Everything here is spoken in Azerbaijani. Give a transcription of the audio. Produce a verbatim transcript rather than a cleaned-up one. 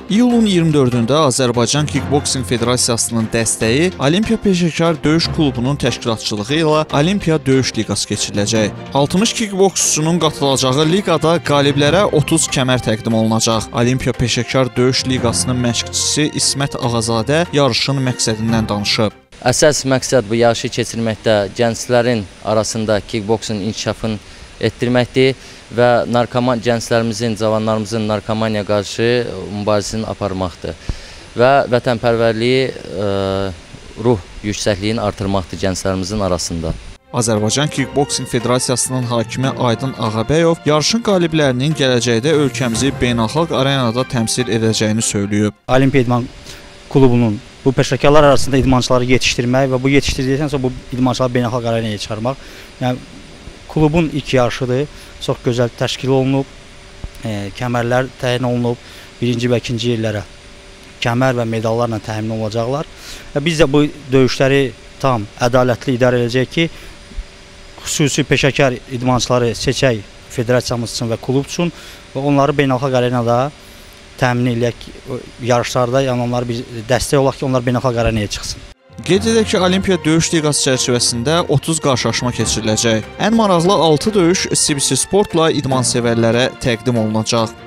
İyulun iyirmi dördündə Azərbaycan Kickboxing Federasiyasının dəstəyi Olimpiya Peşəkar Döyüş Klubunun təşkilatçılığı ilə Olimpiya Döyüş Liqası keçiriləcək. altmış kickboksçunun qatılacağı liqada qaliblərə otuz kəmər təqdim olunacaq. Olimpiya Peşəkar Döyüş Liqasının məşqçisi İsmət Ağazadə yarışın məqsədindən danışıb. Əsas məqsəd bu yarışı keçirməkdə gənclərin arasında kickboksun inkişafını etdirməkdir və narkoman gənclərimizin, cavanlarımızın narkomaniya qarşı mübarizəsini aparmaqdır və vətənpərvərliyi, e, ruh yüksəkliyini artırmaqdır gənclərimizin arasında. Azərbaycan Kickboxing Federasiyasının hakimi Aydın Ağabəyov yarışın qaliblərinin gələcəkdə ölkəmizi beynəlxalq arenada təmsil edəcəyini söyləyib. Olimpiya İdman Klubunun bu peşəkarlar arasında idmançıları yetişdirmək və bu yetişdirdikdən sonra bu idmançıları beynəlxalq arenaya çıxarmaq. Yəni klubun ilk yarışıdır. Çox gözəl təşkil olunub, e, kəmərlər təyin olunub, birinci və ikinci yerlərə kəmər və medallarla təmin olacaqlar. Və biz də bu döyüşləri tam ədalətli idarə edəcək ki, xüsusi peşəkar idmançıları seçək federasiyamız üçün və klub üçün və onları beynəlxalq arenada təmin edək, yarışlarda, yəni onları biz dəstək olaq ki, onlar beynəlxalq arenaya çıxsın. Qeyd edək ki, Olimpiya Döyüş Liqası çərçivəsində otuz qarşılaşma keçiriləcək. Ən maraqlı altı döyüş C B C Sportla idmansevərlərə təqdim olunacaq.